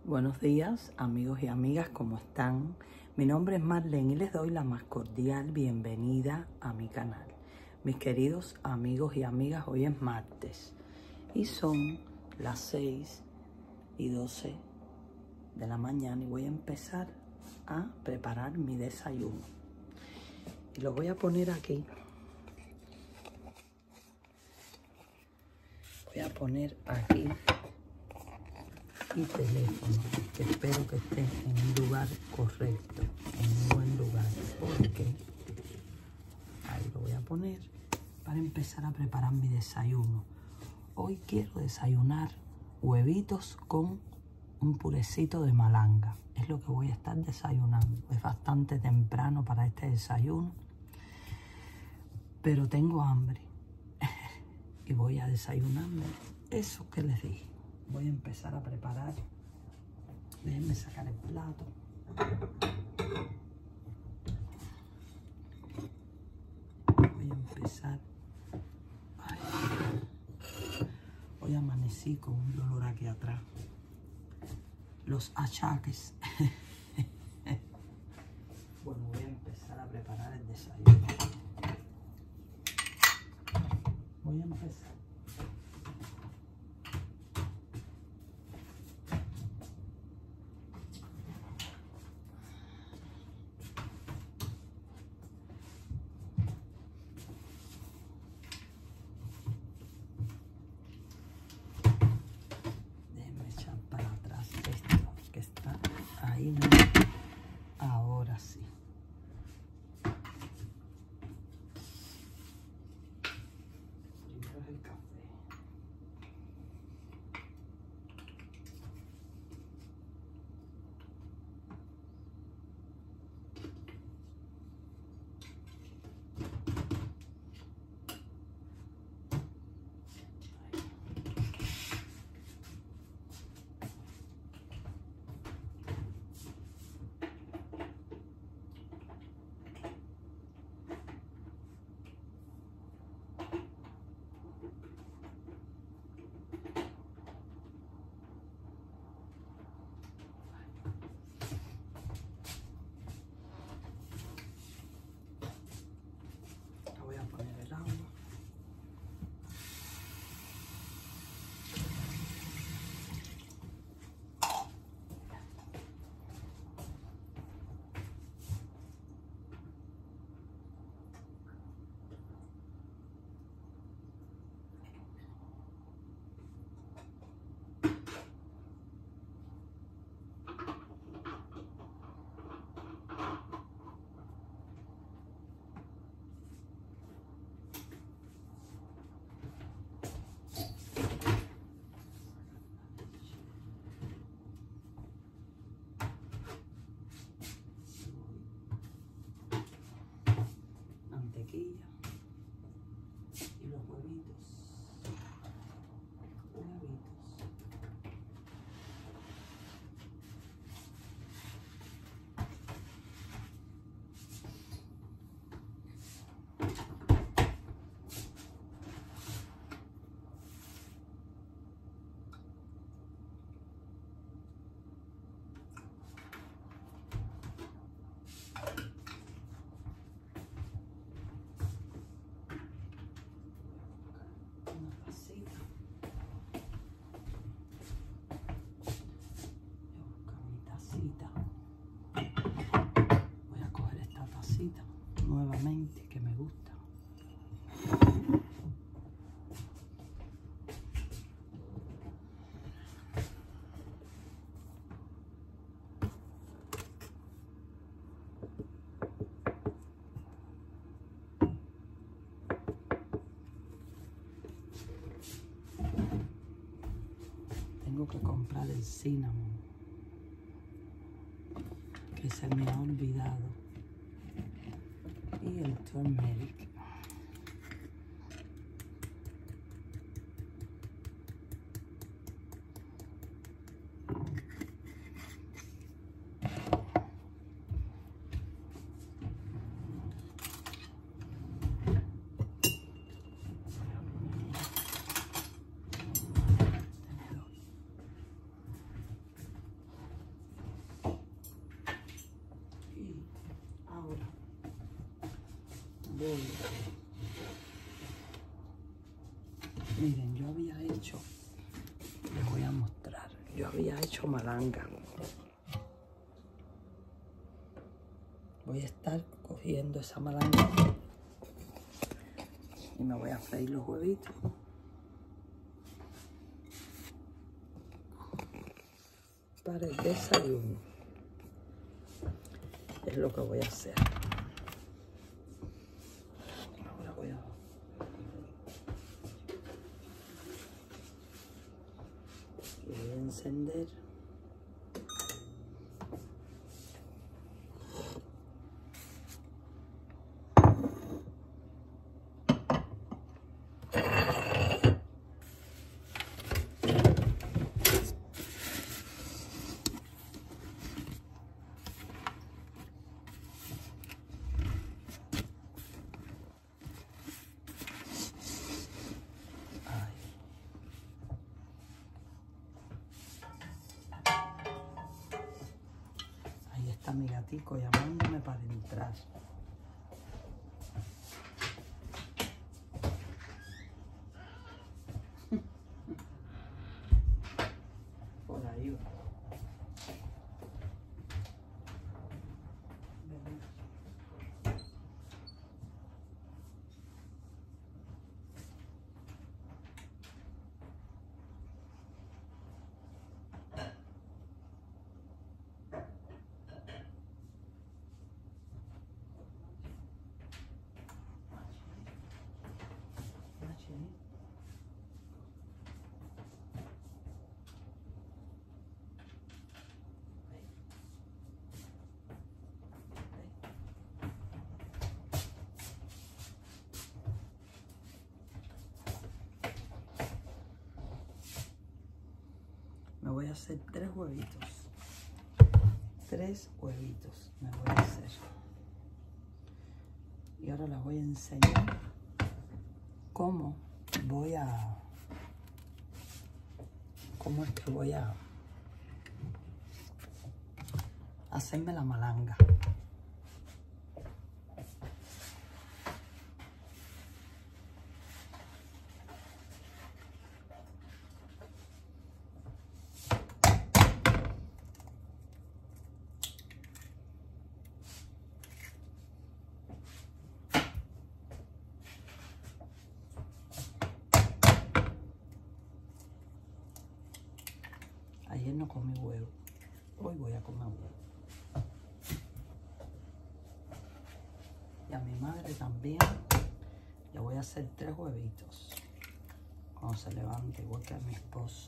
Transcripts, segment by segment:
Buenos días, amigos y amigas, ¿cómo están? Mi nombre es Marlene y les doy la más cordial bienvenida a mi canal. Mis queridos amigos y amigas, hoy es martes y son las 6:12 de la mañana y voy a empezar a preparar mi desayuno. Y lo voy a poner aquí. Voy a poner aquí mi teléfono, que espero que esté en un lugar correcto, en un buen lugar, porque ahí lo voy a poner para empezar a preparar mi desayuno. Hoy quiero desayunar huevitos con un purecito de malanga. Es lo que voy a estar desayunando. Es bastante temprano para este desayuno, pero tengo hambre y voy a desayunarme eso que les dije. Voy a empezar a preparar. Déjenme sacar el plato. Voy a empezar. Ay. Hoy amanecí con un dolor aquí atrás. Los achaques. Bueno, voy a empezar a preparar el desayuno. Voy a empezar. Ahora sí. Primero es el café. Voy a poner el agua. Mantequilla y los huevitos. Voy a coger esta tacita nuevamente que me gusta. Tengo que comprar el cinnamon, que se me ha olvidado, y el turmeric. Miren, yo había hecho, les voy a mostrar, yo había hecho malanga. Voy a estar cogiendo esa malanga y me voy a freír los huevitos. Para el desayuno. Es lo que voy a hacer. Ahora voy a encender. Ahí está mi gatico llamándome para entrar. Por ahí va. Me voy a hacer 3 huevitos. 3 huevitos me voy a hacer. Y ahora les voy a enseñar cómo es que voy a hacerme la malanga. Ayer no comí huevo, hoy voy a comer huevo. Y a mi madre también le voy a hacer 3 huevitos cuando se levante, igual que a mi esposo.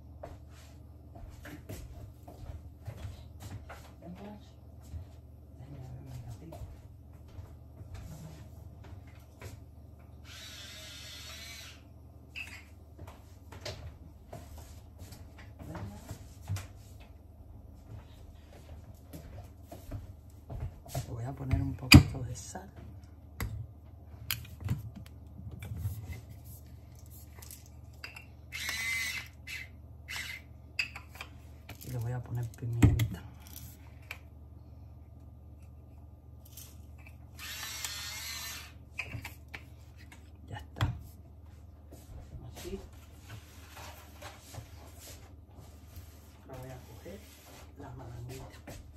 Le voy a poner un poquito de sal. Y le voy a poner pimienta. Ya está. Así. Ahora voy a coger las malanguitas.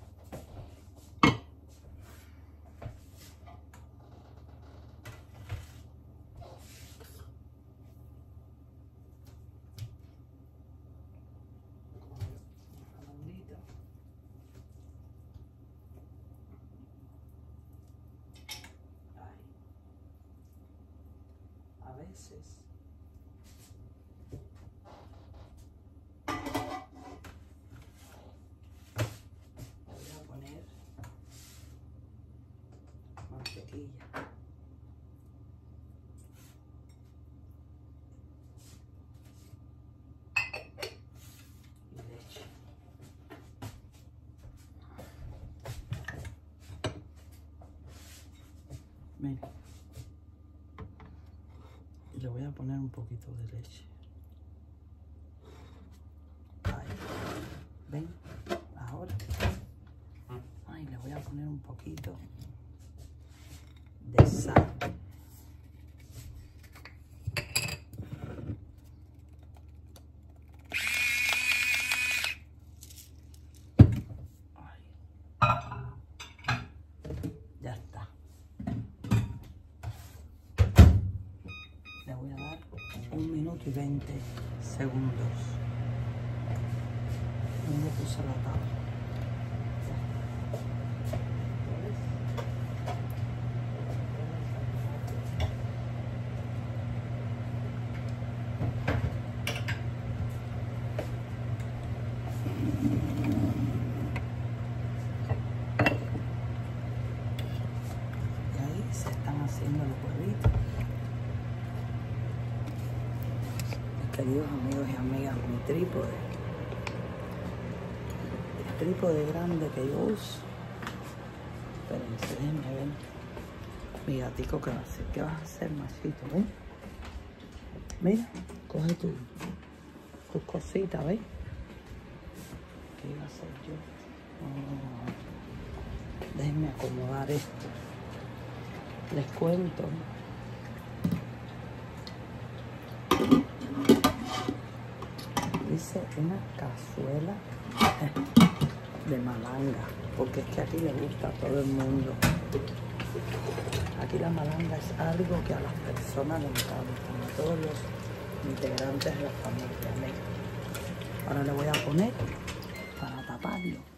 A veces voy a poner mantequilla y leche. Miren. Y le voy a poner un poquito de leche. Ahí. ¿Ven? Ahora. Ay, le voy a poner un poquito de sal. y 20 segundos. ¿Dónde puse la tabla? Haciendo los huevitos. Mis queridos amigos y amigas, mi trípode, el trípode grande que yo uso. Espérense, déjenme ver mi gatico que va a hacer. ¿Qué vas a hacer, machito? ¿Ves? Mira, coge tus cositas, ¿ves? ¿Qué iba a hacer yo? Oh, déjenme acomodar esto. Les cuento. Hice una cazuela de malanga, porque es que aquí le gusta a todo el mundo. Aquí la malanga es algo que a las personas les encanta, a todos los integrantes de la familia. Miren. Ahora le voy a poner para taparlo.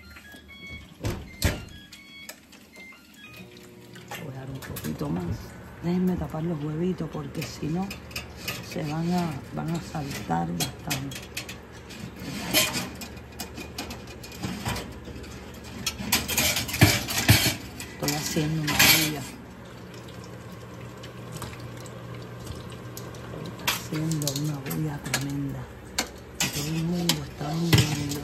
Voy a dar un poquito más. Déjenme tapar los huevitos porque si no se van a saltar bastante. Estoy haciendo una bulla. Estoy haciendo una bulla tremenda. Y todo el mundo está viendo.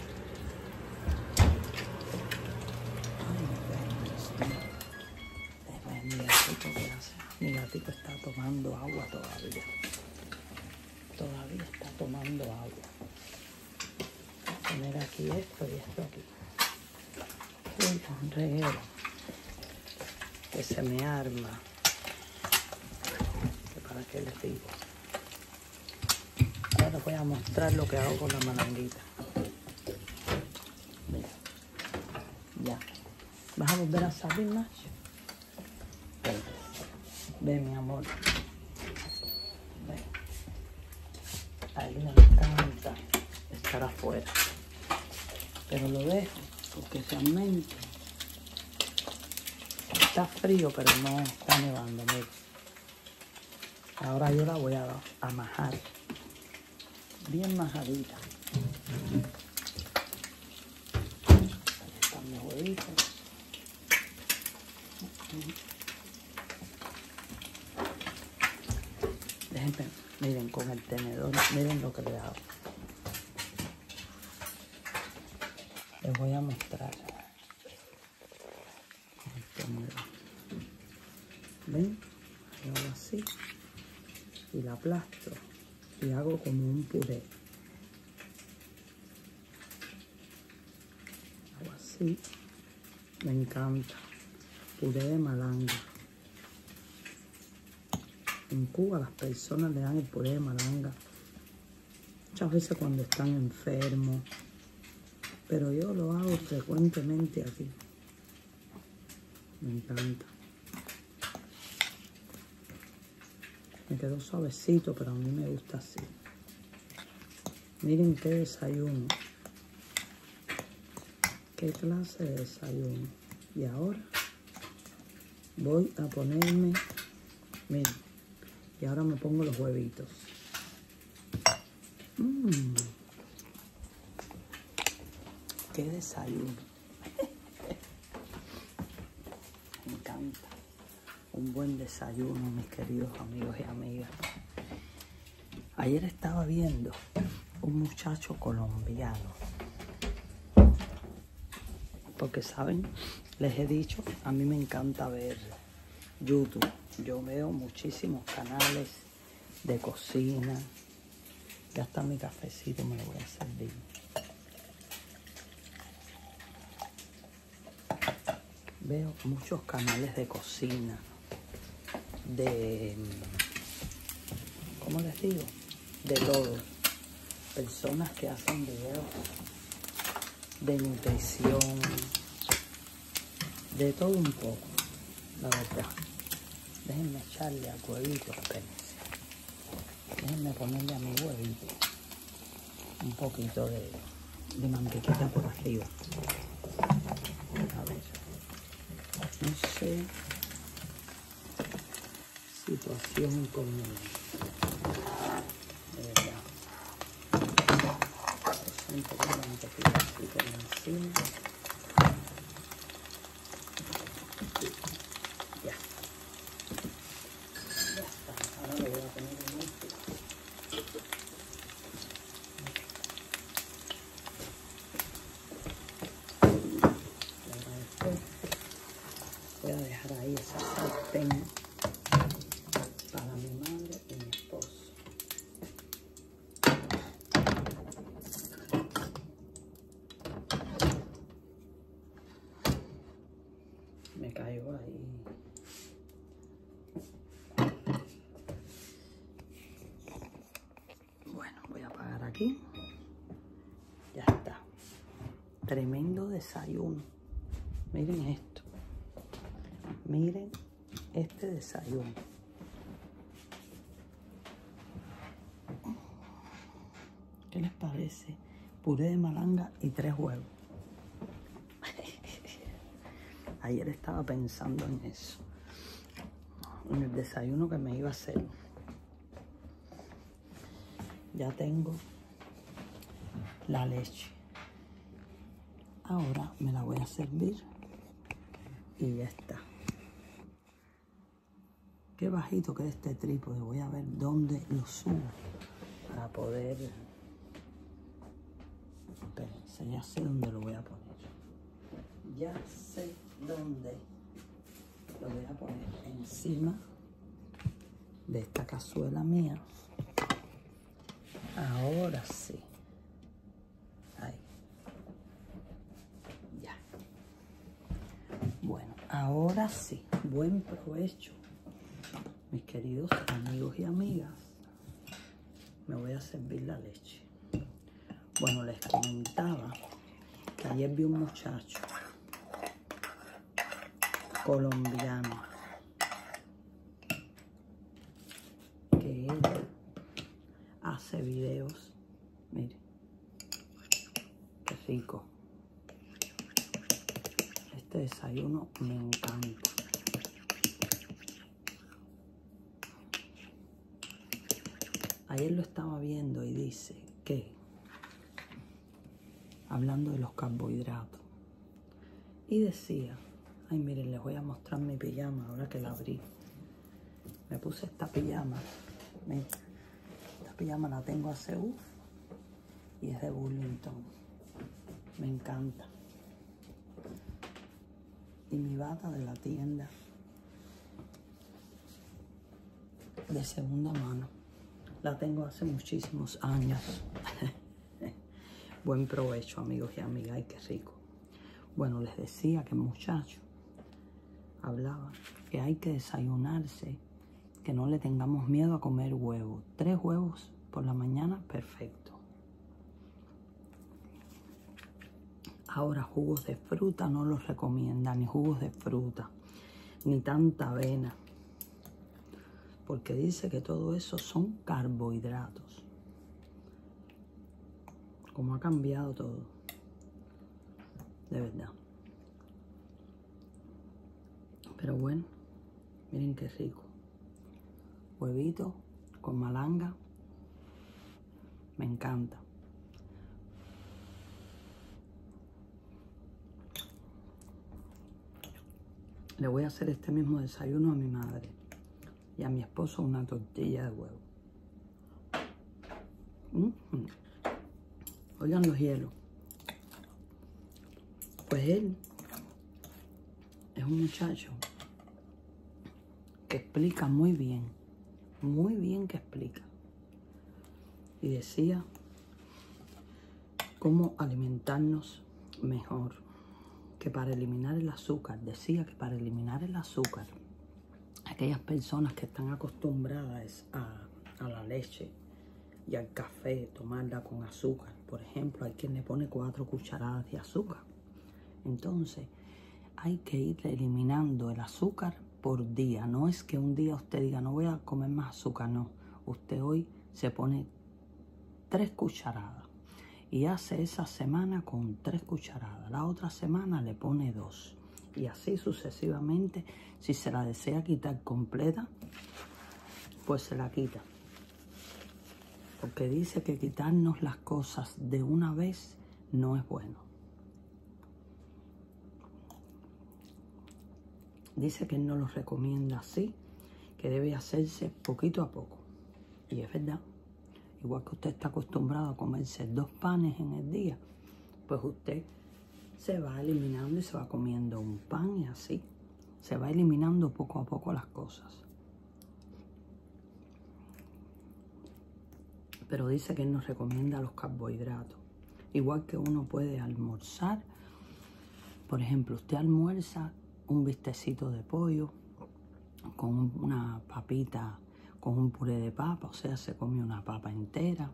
Mi gatito está tomando agua todavía. Todavía está tomando agua. Voy a poner aquí esto y esto aquí. Uy, un reguero que se me arma. ¿Para qué les digo? Ahora les voy a mostrar lo que hago con la malanguita. Mira. Ya. ¿Vas a volver a salir, macho? Ve, mi amor. Ve. A él le encanta estar afuera. Pero lo dejo porque realmente está frío, pero no está nevando. Mira. Ahora yo la voy a majar. Bien majadita. Ahí están mis huevitos. Déjenme, miren con el tenedor, miren lo que le hago. Les voy a mostrar. Con el tenedor. ¿Ven? Hago así. Y la aplasto. Y hago como un puré. Hago así. Me encanta. Puré de malanga. En Cuba las personas le dan el puré de malanga muchas veces cuando están enfermos, pero yo lo hago frecuentemente aquí. Me encanta. Me quedó suavecito, pero a mí me gusta así. Miren qué desayuno. Qué clase de desayuno. Y ahora voy a ponerme, miren. Y ahora me pongo los huevitos. ¡Qué desayuno! Me encanta. Un buen desayuno, mis queridos amigos y amigas. Ayer estaba viendo un muchacho colombiano. Porque, ¿saben? Les he dicho, a mí me encanta ver YouTube. Yo veo muchísimos canales de cocina. Ya está mi cafecito, me lo voy a servir. Veo muchos canales de cocina, de, ¿cómo les digo? De todo. Personas que hacen videos de nutrición, de todo un poco, la verdad. Déjenme echarle al huevito, espérense. Déjenme ponerle a mi huevito un poquito de mantequilla por arriba. A ver, no sé, situación conmigo, de verdad. Un poco de mantequilla así por encima. Ya. Ya está. Ahora le voy a poner un poco. Voy a dejar ahí esa sartén para mi madre y mi esposo. Me caigo ahí. Bueno, voy a apagar aquí. Ya está. Tremendo desayuno. Miren esto. Miren este desayuno. ¿Qué les parece? Puré de malanga y 3 huevos. Ayer estaba pensando en eso. En el desayuno que me iba a hacer. Ya tengo la leche. Ahora me la voy a servir y ya está. Qué bajito que es este trípode. Voy a ver dónde lo subo para poder... Espérense, ya sé dónde lo voy a poner. Ya sé dónde lo voy a poner. Encima de esta cazuela mía. Ahora sí. Ahí. Ya. Bueno, ahora sí. Buen provecho, mis queridos amigos y amigas. Me voy a servir la leche. Bueno, les comentaba que ayer vi un muchacho colombiano que él hace videos. Miren, qué rico. Este desayuno me encanta. Ayer lo estaba viendo y dice que, hablando de los carbohidratos, y decía, ay miren, les voy a mostrar mi pijama ahora que la abrí. Me puse esta pijama, miren, esta pijama la tengo hace y es de Burlington, me encanta. Y mi bata de la tienda de segunda mano, la tengo hace muchísimos años. Buen provecho, amigos y amigas. Ay, qué rico. Bueno, les decía que el muchacho hablaba que hay que desayunarse, que no le tengamos miedo a comer huevos. 3 huevos por la mañana, perfecto. Ahora, jugos de fruta no los recomienda, ni jugos de fruta, ni tanta avena, porque dice que todo eso son carbohidratos. Como ha cambiado todo, de verdad. Pero bueno, miren qué rico. Huevito con malanga, me encanta. Le voy a hacer este mismo desayuno a mi madre y a mi esposo una tortilla de huevo. Oigan los hielos. Pues él es un muchacho que explica muy bien que explica. Y decía cómo alimentarnos mejor, que para eliminar el azúcar, decía que para eliminar el azúcar, aquellas personas que están acostumbradas a la leche y al café, tomarla con azúcar, por ejemplo, hay quien le pone 4 cucharadas de azúcar. Entonces, hay que ir eliminando el azúcar por día. No es que un día usted diga, no voy a comer más azúcar, no. Usted hoy se pone 3 cucharadas y hace esa semana con 3 cucharadas. La otra semana le pone 2 y así sucesivamente. Si se la desea quitar completa, pues se la quita. Porque dice que quitarnos las cosas de una vez no es bueno. Dice que él no lo recomienda así, que debe hacerse poquito a poco. Y es verdad. Igual que usted está acostumbrado a comerse 2 panes en el día, pues usted se va eliminando y se va comiendo un pan y así. Se va eliminando poco a poco las cosas. Pero dice que él nos recomienda los carbohidratos. Igual que uno puede almorzar. Por ejemplo, usted almuerza un bistecito de pollo con una papita, con un puré de papa, o sea, se come una papa entera.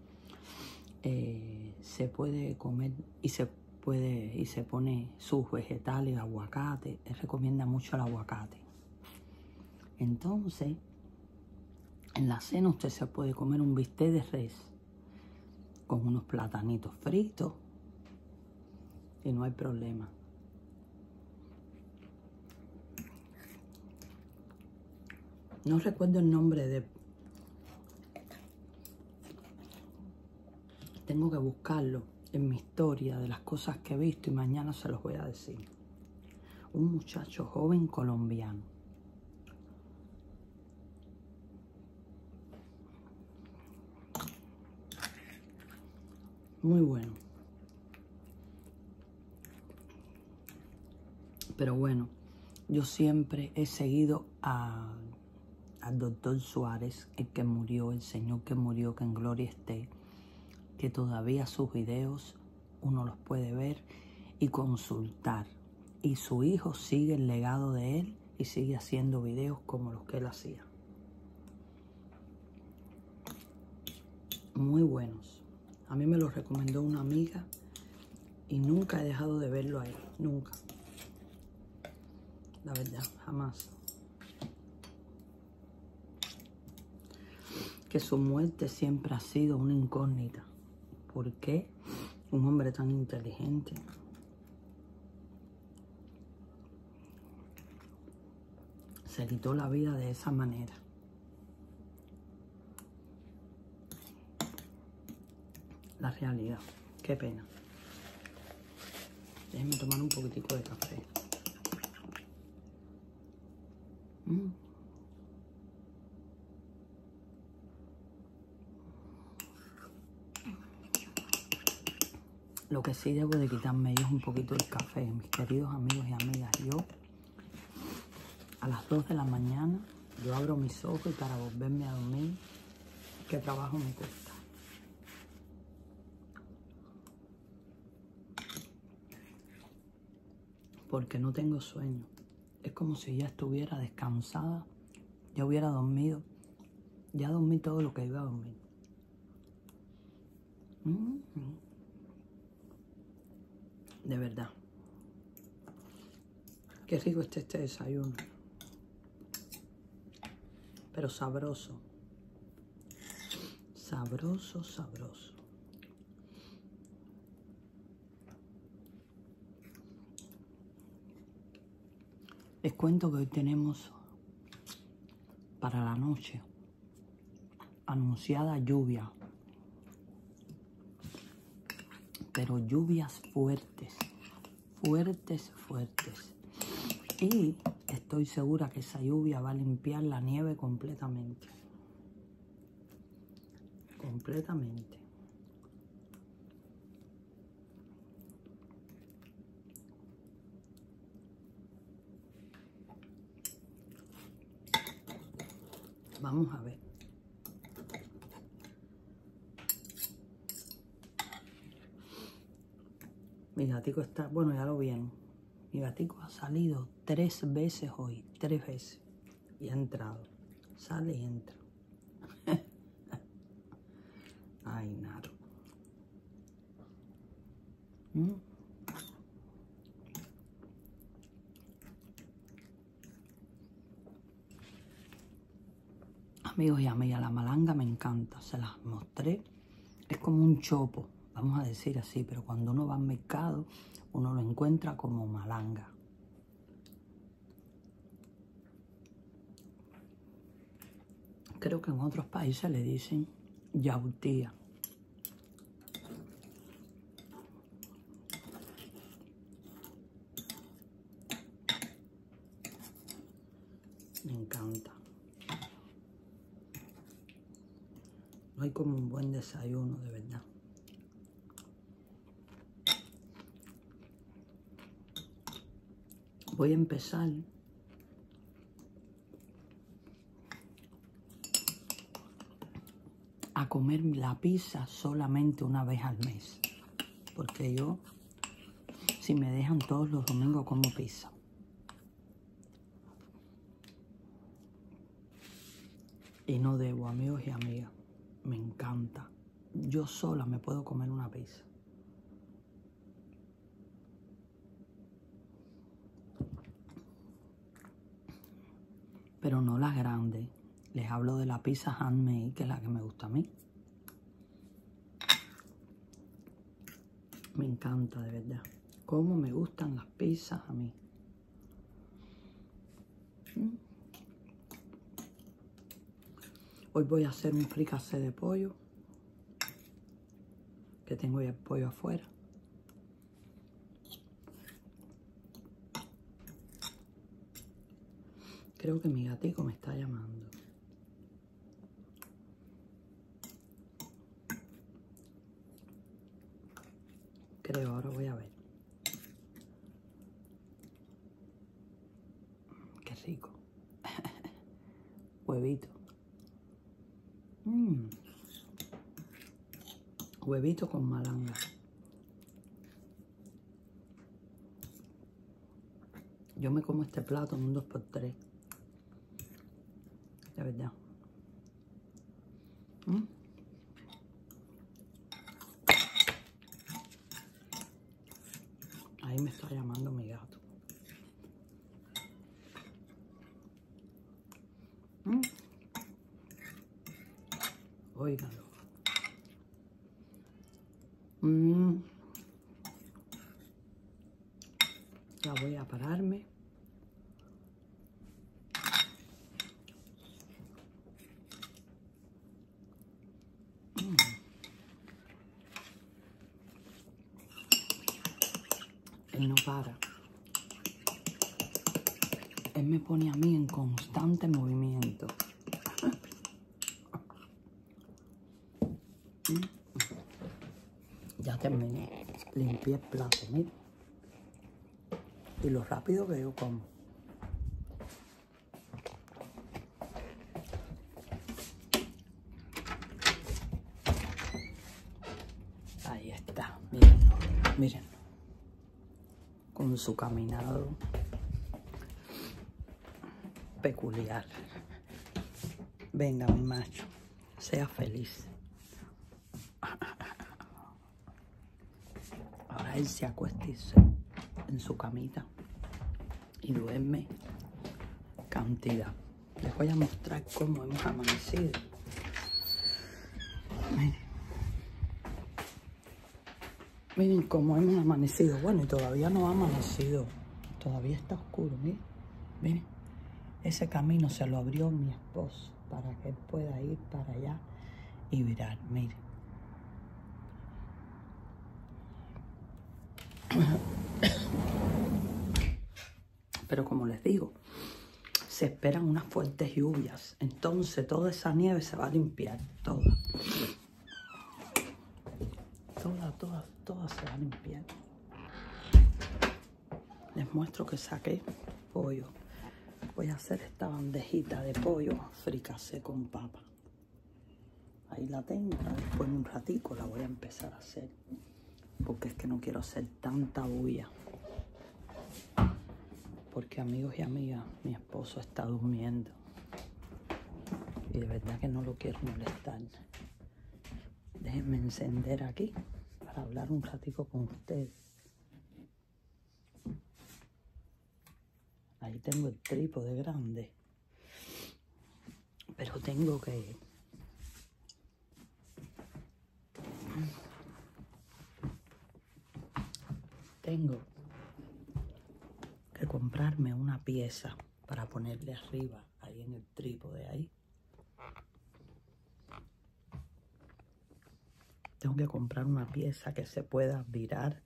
Se puede comer y se pone sus vegetales, aguacate. Él recomienda mucho el aguacate. Entonces, en la cena usted se puede comer un bistec de res con unos platanitos fritos y no hay problema. No recuerdo el nombre de... Tengo que buscarlo en mi historia de las cosas que he visto y mañana se los voy a decir. Un muchacho joven colombiano. Muy bueno. Pero bueno, yo siempre he seguido al doctor Suárez, el que murió, el señor que murió, que en gloria esté, que todavía sus videos uno los puede ver y consultar. Y su hijo sigue el legado de él y sigue haciendo videos como los que él hacía. Muy buenos. A mí me los recomendó una amiga y nunca he dejado de verlo ahí, nunca. La verdad, jamás. Que su muerte siempre ha sido una incógnita. ¿Por qué un hombre tan inteligente se quitó la vida de esa manera? La realidad. Qué pena. Déjenme tomar un poquitico de café. Lo que sí debo de quitarme yo es un poquito el café, mis queridos amigos y amigas. Yo, a las 2 de la mañana, yo abro mis ojos y para volverme a dormir, ¿qué trabajo me cuesta? Porque no tengo sueño. Es como si ya estuviera descansada, ya hubiera dormido, ya dormí todo lo que iba a dormir. De verdad. Qué rico está este desayuno. Pero sabroso. Sabroso, sabroso. Les cuento que hoy tenemos para la noche anunciada lluvia. Pero lluvias fuertes, fuertes, fuertes. Y estoy segura que esa lluvia va a limpiar la nieve completamente. Completamente. Vamos a ver. Mi gatico está, bueno, ya lo vieron. Mi gatico ha salido 3 veces hoy, 3 veces. Y ha entrado. Sale y entra. Ay, Naro. Amigos y amigas, la malanga me encanta, se las mostré. Es como un chopo, vamos a decir así, pero cuando uno va al mercado, uno lo encuentra como malanga. Creo que en otros países le dicen yautía. Me encanta. No hay como un buen desayuno, de verdad. Voy a empezar a comer la pizza solamente una vez al mes. Porque yo, si me dejan todos los domingos, como pizza. Y no debo, amigos y amigas. Me encanta. Yo sola me puedo comer una pizza. Pero no las grandes. Les hablo de la pizza handmade, que es la que me gusta a mí. Me encanta, de verdad. Cómo me gustan las pizzas a mí. Hoy voy a hacer un fricasé de pollo. Que tengo ya el pollo afuera. Creo que mi gatico me está llamando. Creo, ahora voy a ver. Qué rico. Huevito. Huevito con malanga. Yo me como este plato en un 2x3. De verdad. Ahí me está llamando mi gato. Óigalo. Ya voy a pararme. Él no para. Él me pone a mí en constante movimiento. Ya terminé. Limpié el plato, mira. Y lo rápido que yo como. Ahí está, miren, miren. Con su caminado peculiar. Venga, mi macho, sea feliz. Ahora él se acuesta en su camita y duerme cantidad. Les voy a mostrar cómo hemos amanecido. Miren cómo hemos amanecido. Bueno, y todavía no ha amanecido. Todavía está oscuro, miren. Miren, ese camino se lo abrió mi esposo para que él pueda ir para allá y virar, miren. Pero como les digo, se esperan unas fuertes lluvias. Entonces toda esa nieve se va a limpiar, toda. Toda se va a limpiar. Les muestro que saqué pollo. Voy a hacer esta bandejita de pollo fricasé con papa. Ahí la tengo. Después en un ratico la voy a empezar a hacer. Porque es que no quiero hacer tanta bulla. Porque amigos y amigas, mi esposo está durmiendo. Y de verdad que no lo quiero molestar. Déjenme encender aquí para hablar un ratico con ustedes. Ahí tengo el trípode grande Pero tengo que comprarme una pieza para ponerle arriba, ahí en el trípode, ahí. Tengo que comprar una pieza que se pueda virar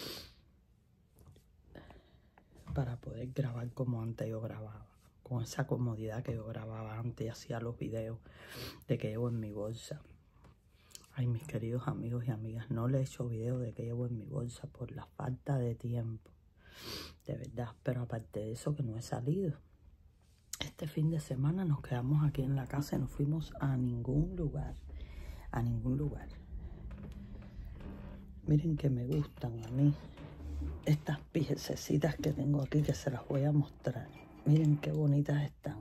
para poder grabar como antes yo grababa, con esa comodidad que yo grababa antes y hacía los videos de que llevo en mi bolsa. Ay, mis queridos amigos y amigas, no le he hecho video de que llevo en mi bolsa por la falta de tiempo, de verdad. Pero aparte de eso, que no he salido. Este fin de semana nos quedamos aquí en la casa y no fuimos a ningún lugar, a ningún lugar. Miren que me gustan a mí estas piececitas que tengo aquí, que se las voy a mostrar. Miren qué bonitas están.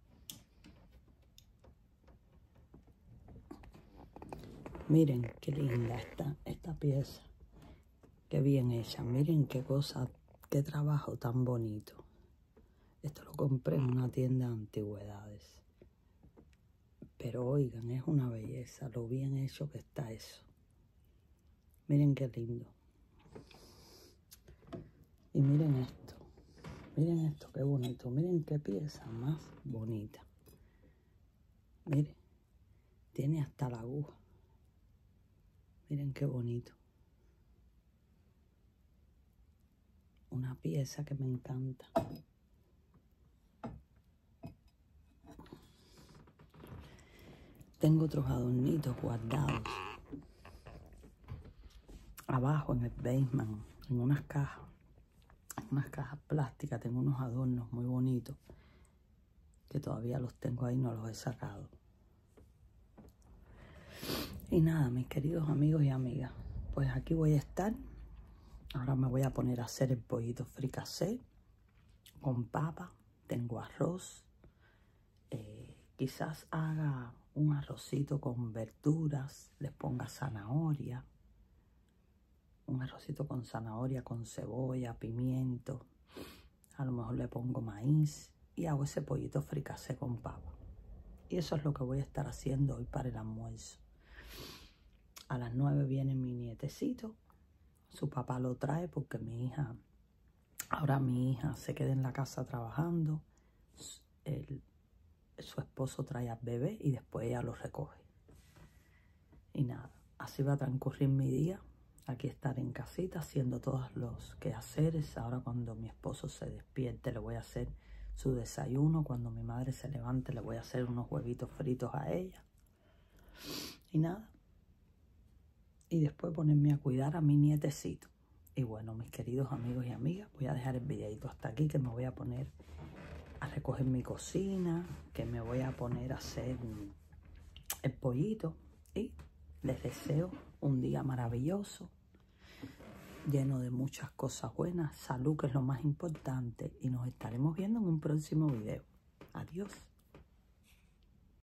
Miren qué linda está esta pieza. Qué bien hecha. Miren qué cosa, qué trabajo tan bonito. Esto lo compré en una tienda de antigüedades. Pero oigan, es una belleza lo bien hecho que está eso. Miren qué lindo. Y miren esto, qué bonito. Miren qué pieza más bonita. Miren, tiene hasta la aguja. Miren qué bonito. Una pieza que me encanta. Tengo otros adornitos guardados abajo en el basement, en unas cajas plásticas. Tengo unos adornos muy bonitos que todavía los tengo ahí, no los he sacado. Y nada, mis queridos amigos y amigas, pues aquí voy a estar. Ahora me voy a poner a hacer el pollito fricasé con papa. Tengo arroz. Quizás haga un arrocito con verduras, les ponga zanahoria. Un arrocito con zanahoria, con cebolla, pimiento. A lo mejor le pongo maíz y hago ese pollito fricasé con papa. Y eso es lo que voy a estar haciendo hoy para el almuerzo. A las 9 viene mi nietecito. Su papá lo trae porque ahora mi hija se queda en la casa trabajando. Su esposo trae al bebé y después ella lo recoge. Y nada, así va a transcurrir mi día. Aquí estar en casita haciendo todos los quehaceres. Ahora cuando mi esposo se despierte le voy a hacer su desayuno. Cuando mi madre se levante le voy a hacer unos huevitos fritos a ella. Y nada. Y después ponerme a cuidar a mi nietecito. Y bueno, mis queridos amigos y amigas, voy a dejar el videito hasta aquí, que me voy a poner a recoger mi cocina, que me voy a poner a hacer el pollito. Y les deseo un día maravilloso, lleno de muchas cosas buenas, salud, que es lo más importante, y nos estaremos viendo en un próximo video. Adiós.